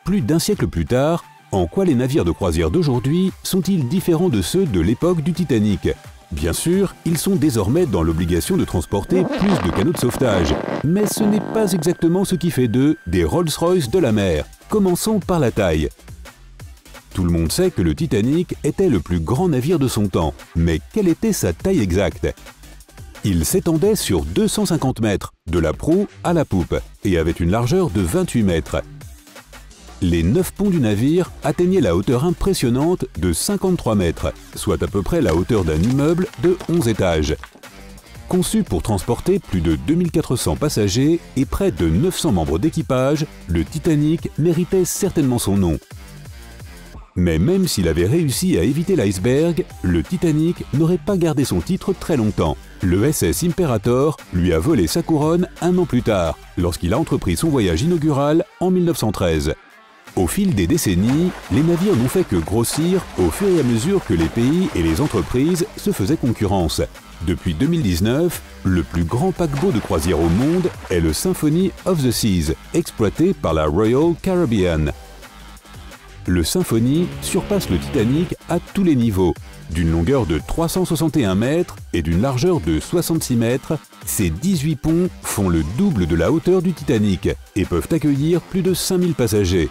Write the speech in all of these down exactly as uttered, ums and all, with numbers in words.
Plus d'un siècle plus tard, en quoi les navires de croisière d'aujourd'hui sont-ils différents de ceux de l'époque du Titanic? Bien sûr, ils sont désormais dans l'obligation de transporter plus de canaux de sauvetage, mais ce n'est pas exactement ce qui fait d'eux des Rolls-Royce de la mer. Commençons par la taille. Tout le monde sait que le Titanic était le plus grand navire de son temps, mais quelle était sa taille exacte? Il s'étendait sur deux cent cinquante mètres, de la proue à la poupe, et avait une largeur de vingt-huit mètres. Les neuf ponts du navire atteignaient la hauteur impressionnante de cinquante-trois mètres, soit à peu près la hauteur d'un immeuble de onze étages. Conçu pour transporter plus de deux mille quatre cents passagers et près de neuf cents membres d'équipage, le Titanic méritait certainement son nom. Mais même s'il avait réussi à éviter l'iceberg, le Titanic n'aurait pas gardé son titre très longtemps. Le S S Imperator lui a volé sa couronne un an plus tard, lorsqu'il a entrepris son voyage inaugural en mille neuf cent treize. Au fil des décennies, les navires n'ont fait que grossir au fur et à mesure que les pays et les entreprises se faisaient concurrence. Depuis deux mille dix-neuf, le plus grand paquebot de croisière au monde est le Symphony of the Seas, exploité par la Royal Caribbean. Le Symphony surpasse le Titanic à tous les niveaux. D'une longueur de trois cent soixante et un mètres et d'une largeur de soixante-six mètres, ces dix-huit ponts font le double de la hauteur du Titanic et peuvent accueillir plus de cinq mille passagers.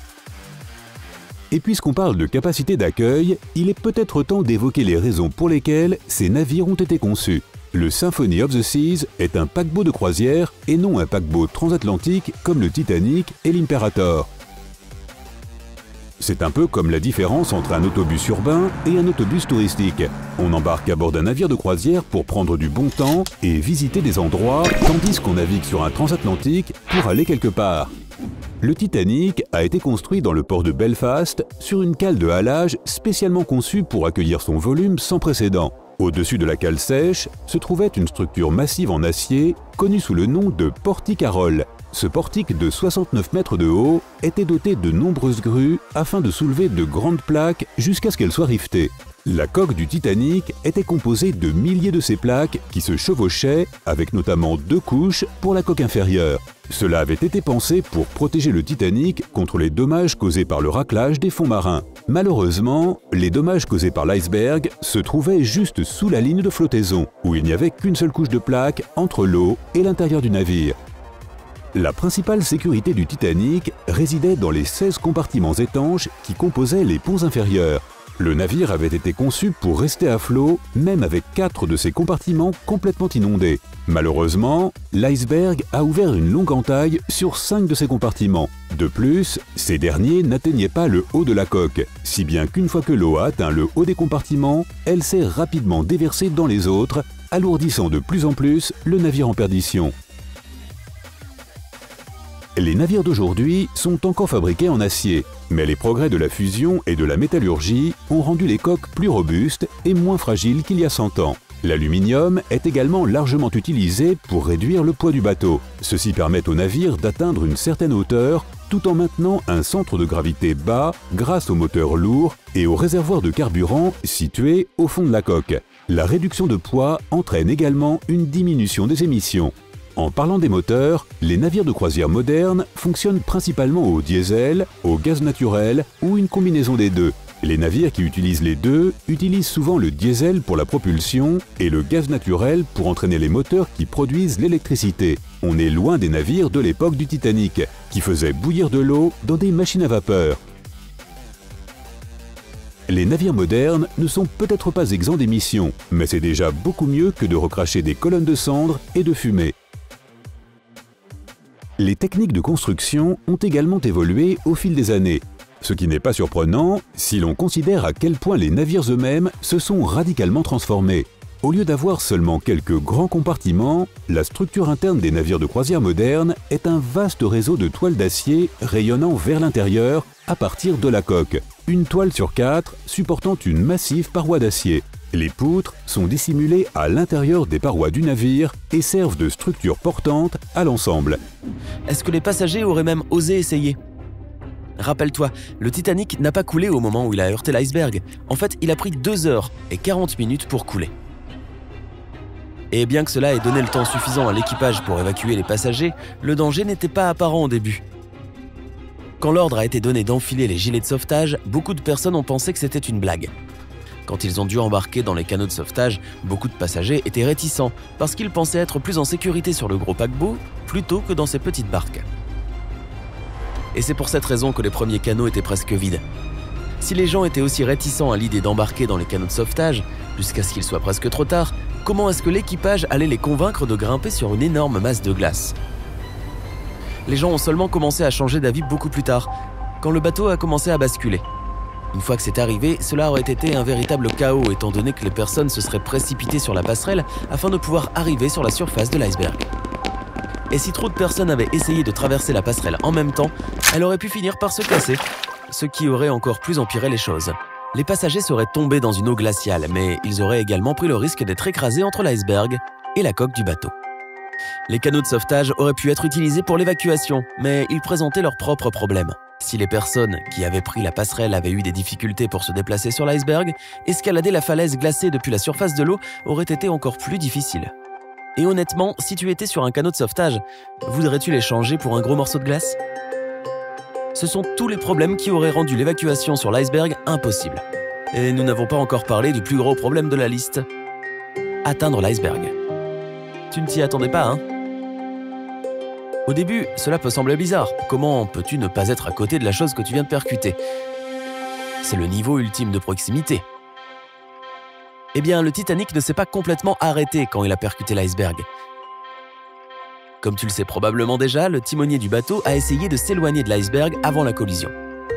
Et puisqu'on parle de capacité d'accueil, il est peut-être temps d'évoquer les raisons pour lesquelles ces navires ont été conçus. Le Symphony of the Seas est un paquebot de croisière et non un paquebot transatlantique comme le Titanic et l'Imperator. C'est un peu comme la différence entre un autobus urbain et un autobus touristique. On embarque à bord d'un navire de croisière pour prendre du bon temps et visiter des endroits, tandis qu'on navigue sur un transatlantique pour aller quelque part. Le Titanic a été construit dans le port de Belfast sur une cale de halage spécialement conçue pour accueillir son volume sans précédent. Au-dessus de la cale sèche se trouvait une structure massive en acier connue sous le nom de portique à rôle. Ce portique de soixante-neuf mètres de haut était doté de nombreuses grues afin de soulever de grandes plaques jusqu'à ce qu'elles soient rivetées. La coque du Titanic était composée de milliers de ces plaques qui se chevauchaient avec notamment deux couches pour la coque inférieure. Cela avait été pensé pour protéger le Titanic contre les dommages causés par le raclage des fonds marins. Malheureusement, les dommages causés par l'iceberg se trouvaient juste sous la ligne de flottaison, où il n'y avait qu'une seule couche de plaques entre l'eau et l'intérieur du navire. La principale sécurité du Titanic résidait dans les seize compartiments étanches qui composaient les ponts inférieurs. Le navire avait été conçu pour rester à flot, même avec quatre de ses compartiments complètement inondés. Malheureusement, l'iceberg a ouvert une longue entaille sur cinq de ses compartiments. De plus, ces derniers n'atteignaient pas le haut de la coque, si bien qu'une fois que l'eau a atteint le haut des compartiments, elle s'est rapidement déversée dans les autres, alourdissant de plus en plus le navire en perdition. Les navires d'aujourd'hui sont encore fabriqués en acier, mais les progrès de la fusion et de la métallurgie ont rendu les coques plus robustes et moins fragiles qu'il y a cent ans. L'aluminium est également largement utilisé pour réduire le poids du bateau. Ceci permet au navire d'atteindre une certaine hauteur tout en maintenant un centre de gravité bas grâce au moteur lourd et au réservoir de carburant situé au fond de la coque. La réduction de poids entraîne également une diminution des émissions. En parlant des moteurs, les navires de croisière modernes fonctionnent principalement au diesel, au gaz naturel ou une combinaison des deux. Les navires qui utilisent les deux utilisent souvent le diesel pour la propulsion et le gaz naturel pour entraîner les moteurs qui produisent l'électricité. On est loin des navires de l'époque du Titanic, qui faisaient bouillir de l'eau dans des machines à vapeur. Les navires modernes ne sont peut-être pas exempts d'émissions, mais c'est déjà beaucoup mieux que de recracher des colonnes de cendres et de fumée. Les techniques de construction ont également évolué au fil des années, ce qui n'est pas surprenant si l'on considère à quel point les navires eux-mêmes se sont radicalement transformés. Au lieu d'avoir seulement quelques grands compartiments, la structure interne des navires de croisière modernes est un vaste réseau de toiles d'acier rayonnant vers l'intérieur à partir de la coque. Une toile sur quatre supportant une massive paroi d'acier. Les poutres sont dissimulées à l'intérieur des parois du navire et servent de structure portante à l'ensemble. Est-ce que les passagers auraient même osé essayer? Rappelle-toi, le Titanic n'a pas coulé au moment où il a heurté l'iceberg. En fait, il a pris deux heures et quarante minutes pour couler. Et bien que cela ait donné le temps suffisant à l'équipage pour évacuer les passagers, le danger n'était pas apparent au début. Quand l'ordre a été donné d'enfiler les gilets de sauvetage, beaucoup de personnes ont pensé que c'était une blague. Quand ils ont dû embarquer dans les canots de sauvetage, beaucoup de passagers étaient réticents parce qu'ils pensaient être plus en sécurité sur le gros paquebot plutôt que dans ces petites barques. Et c'est pour cette raison que les premiers canots étaient presque vides. Si les gens étaient aussi réticents à l'idée d'embarquer dans les canots de sauvetage, jusqu'à ce qu'il soit presque trop tard, comment est-ce que l'équipage allait les convaincre de grimper sur une énorme masse de glace? Les gens ont seulement commencé à changer d'avis beaucoup plus tard, quand le bateau a commencé à basculer. Une fois que c'est arrivé, cela aurait été un véritable chaos étant donné que les personnes se seraient précipitées sur la passerelle afin de pouvoir arriver sur la surface de l'iceberg. Et si trop de personnes avaient essayé de traverser la passerelle en même temps, elle aurait pu finir par se casser, ce qui aurait encore plus empiré les choses. Les passagers seraient tombés dans une eau glaciale, mais ils auraient également pris le risque d'être écrasés entre l'iceberg et la coque du bateau. Les canots de sauvetage auraient pu être utilisés pour l'évacuation, mais ils présentaient leurs propres problèmes. Si les personnes qui avaient pris la passerelle avaient eu des difficultés pour se déplacer sur l'iceberg, escalader la falaise glacée depuis la surface de l'eau aurait été encore plus difficile. Et honnêtement, si tu étais sur un canot de sauvetage, voudrais-tu les changer pour un gros morceau de glace? Ce sont tous les problèmes qui auraient rendu l'évacuation sur l'iceberg impossible. Et nous n'avons pas encore parlé du plus gros problème de la liste. Atteindre l'iceberg. Tu ne t'y attendais pas, hein? Au début, cela peut sembler bizarre. Comment peux-tu ne pas être à côté de la chose que tu viens de percuter? C'est le niveau ultime de proximité. Eh bien, le Titanic ne s'est pas complètement arrêté quand il a percuté l'iceberg. Comme tu le sais probablement déjà, le timonier du bateau a essayé de s'éloigner de l'iceberg avant la collision.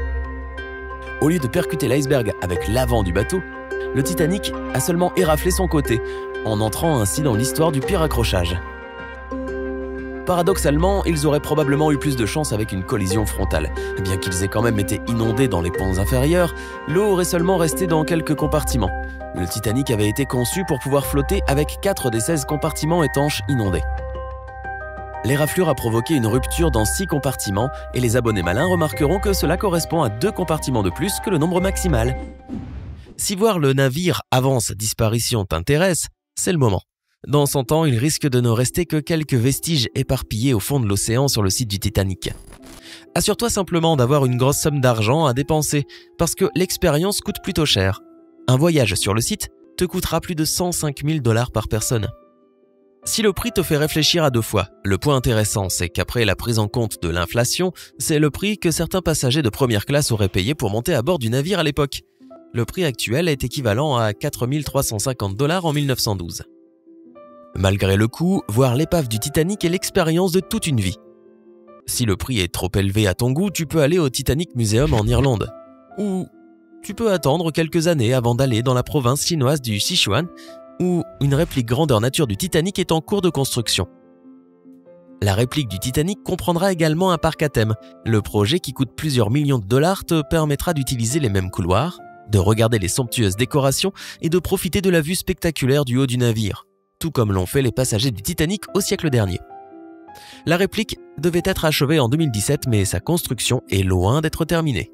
Au lieu de percuter l'iceberg avec l'avant du bateau, le Titanic a seulement éraflé son côté, en entrant ainsi dans l'histoire du pire accrochage. Paradoxalement, ils auraient probablement eu plus de chance avec une collision frontale. Bien qu'ils aient quand même été inondés dans les ponts inférieurs, l'eau aurait seulement resté dans quelques compartiments. Le Titanic avait été conçu pour pouvoir flotter avec quatre des seize compartiments étanches inondés. L'éraflure a provoqué une rupture dans six compartiments et les abonnés malins remarqueront que cela correspond à deux compartiments de plus que le nombre maximal. Si voir le navire avant sa disparition t'intéresse, c'est le moment. Dans cent ans, il risque de ne rester que quelques vestiges éparpillés au fond de l'océan sur le site du Titanic. Assure-toi simplement d'avoir une grosse somme d'argent à dépenser, parce que l'expérience coûte plutôt cher. Un voyage sur le site te coûtera plus de cent cinq mille dollars par personne. Si le prix te fait réfléchir à deux fois, le point intéressant, c'est qu'après la prise en compte de l'inflation, c'est le prix que certains passagers de première classe auraient payé pour monter à bord du navire à l'époque. Le prix actuel est équivalent à quatre mille trois cent cinquante dollars en mille neuf cent douze. Malgré le coût, voir l'épave du Titanic est l'expérience de toute une vie. Si le prix est trop élevé à ton goût, tu peux aller au Titanic Museum en Irlande. Ou tu peux attendre quelques années avant d'aller dans la province chinoise du Sichuan, où une réplique grandeur nature du Titanic est en cours de construction. La réplique du Titanic comprendra également un parc à thème. Le projet, qui coûte plusieurs millions de dollars, te permettra d'utiliser les mêmes couloirs, de regarder les somptueuses décorations et de profiter de la vue spectaculaire du haut du navire, tout comme l'ont fait les passagers du Titanic au siècle dernier. La réplique devait être achevée en deux mille dix-sept, mais sa construction est loin d'être terminée.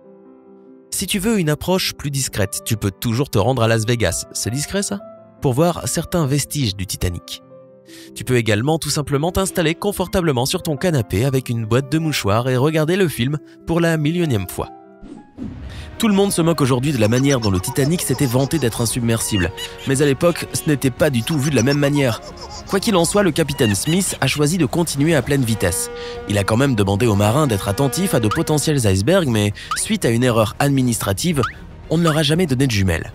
Si tu veux une approche plus discrète, tu peux toujours te rendre à Las Vegas, c'est discret ça, pour voir certains vestiges du Titanic. Tu peux également tout simplement t'installer confortablement sur ton canapé avec une boîte de mouchoirs et regarder le film pour la millionième fois. Tout le monde se moque aujourd'hui de la manière dont le Titanic s'était vanté d'être insubmersible, mais à l'époque, ce n'était pas du tout vu de la même manière. Quoi qu'il en soit, le capitaine Smith a choisi de continuer à pleine vitesse. Il a quand même demandé aux marins d'être attentifs à de potentiels icebergs, mais suite à une erreur administrative, on ne leur a jamais donné de jumelles.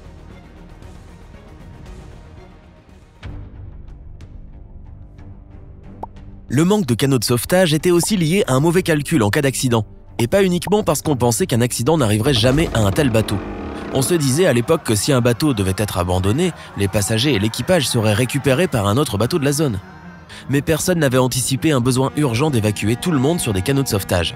Le manque de canaux de sauvetage était aussi lié à un mauvais calcul en cas d'accident. Et pas uniquement parce qu'on pensait qu'un accident n'arriverait jamais à un tel bateau. On se disait à l'époque que si un bateau devait être abandonné, les passagers et l'équipage seraient récupérés par un autre bateau de la zone. Mais personne n'avait anticipé un besoin urgent d'évacuer tout le monde sur des canots de sauvetage.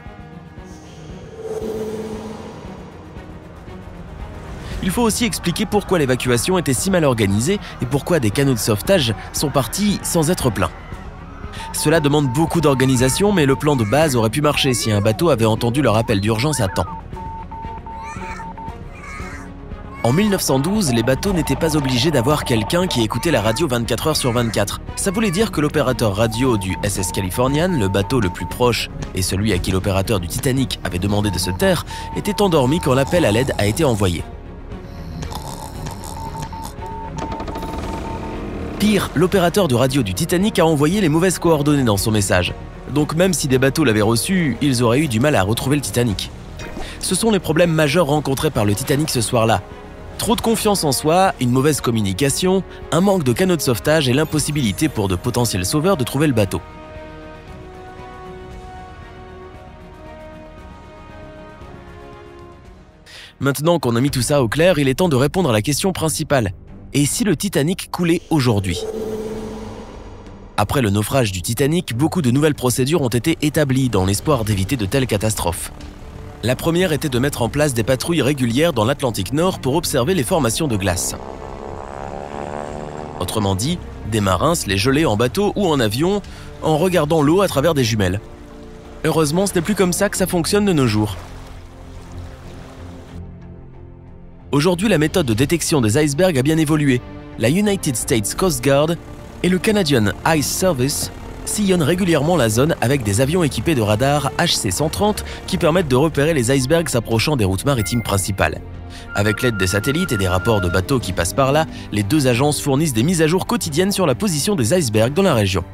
Il faut aussi expliquer pourquoi l'évacuation était si mal organisée et pourquoi des canots de sauvetage sont partis sans être pleins. Cela demande beaucoup d'organisation, mais le plan de base aurait pu marcher si un bateau avait entendu leur appel d'urgence à temps. En mille neuf cent douze, les bateaux n'étaient pas obligés d'avoir quelqu'un qui écoutait la radio vingt-quatre heures sur vingt-quatre. Ça voulait dire que l'opérateur radio du S S Californian, le bateau le plus proche, et celui à qui l'opérateur du Titanic avait demandé de se taire, était endormi quand l'appel à l'aide a été envoyé. Pire, l'opérateur de radio du Titanic a envoyé les mauvaises coordonnées dans son message. Donc même si des bateaux l'avaient reçu, ils auraient eu du mal à retrouver le Titanic. Ce sont les problèmes majeurs rencontrés par le Titanic ce soir-là. Trop de confiance en soi, une mauvaise communication, un manque de canaux de sauvetage et l'impossibilité pour de potentiels sauveurs de trouver le bateau. Maintenant qu'on a mis tout ça au clair, il est temps de répondre à la question principale. Et si le Titanic coulait aujourd'hui ? Après le naufrage du Titanic, beaucoup de nouvelles procédures ont été établies dans l'espoir d'éviter de telles catastrophes. La première était de mettre en place des patrouilles régulières dans l'Atlantique Nord pour observer les formations de glace. Autrement dit, des marins se les gelaient en bateau ou en avion en regardant l'eau à travers des jumelles. Heureusement, ce n'est plus comme ça que ça fonctionne de nos jours. Aujourd'hui, la méthode de détection des icebergs a bien évolué. La United States Coast Guard et le Canadian Ice Service sillonnent régulièrement la zone avec des avions équipés de radars H C cent trente qui permettent de repérer les icebergs s'approchant des routes maritimes principales. Avec l'aide des satellites et des rapports de bateaux qui passent par là, les deux agences fournissent des mises à jour quotidiennes sur la position des icebergs dans la région.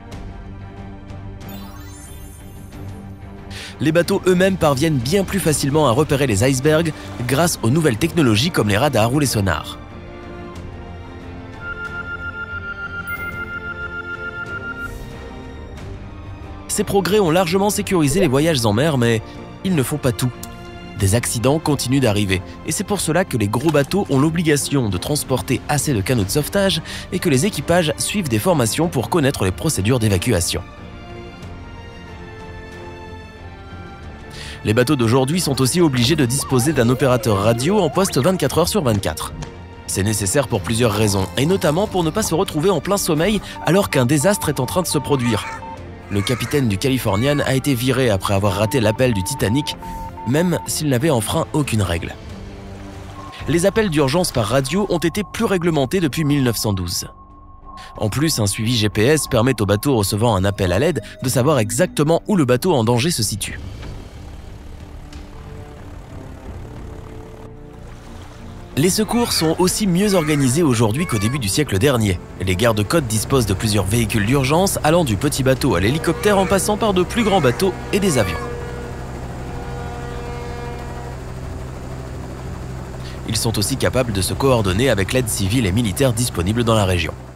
Les bateaux eux-mêmes parviennent bien plus facilement à repérer les icebergs grâce aux nouvelles technologies comme les radars ou les sonars. Ces progrès ont largement sécurisé les voyages en mer, mais ils ne font pas tout. Des accidents continuent d'arriver, et c'est pour cela que les gros bateaux ont l'obligation de transporter assez de canaux de sauvetage et que les équipages suivent des formations pour connaître les procédures d'évacuation. Les bateaux d'aujourd'hui sont aussi obligés de disposer d'un opérateur radio en poste vingt-quatre heures sur vingt-quatre. C'est nécessaire pour plusieurs raisons, et notamment pour ne pas se retrouver en plein sommeil alors qu'un désastre est en train de se produire. Le capitaine du Californian a été viré après avoir raté l'appel du Titanic, même s'il n'avait enfreint aucune règle. Les appels d'urgence par radio ont été plus réglementés depuis mille neuf cent douze. En plus, un suivi G P S permet au bateau recevant un appel à l'aide de savoir exactement où le bateau en danger se situe. Les secours sont aussi mieux organisés aujourd'hui qu'au début du siècle dernier. Les gardes-côtes disposent de plusieurs véhicules d'urgence allant du petit bateau à l'hélicoptère en passant par de plus grands bateaux et des avions. Ils sont aussi capables de se coordonner avec l'aide civile et militaire disponible dans la région.